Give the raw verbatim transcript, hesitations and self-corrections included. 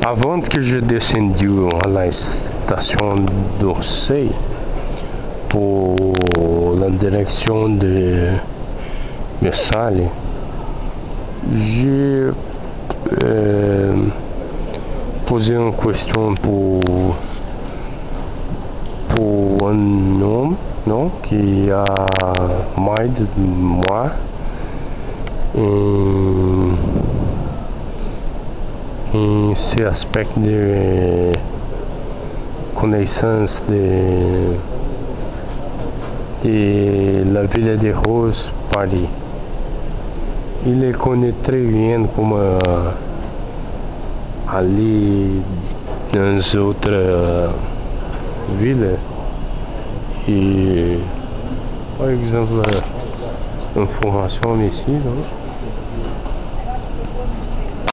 Avant que je descendu à la station d'Orsay pour la direction de Versailles, j'ai euh, posé une question pour, pour un homme non, qui a moins de moi. Et, et ce aspect de connaissance de, de la ville de Rose, Paris. Il le connaît très bien comme euh, aller dans d'autres euh, villes. Et par exemple, information ici, non?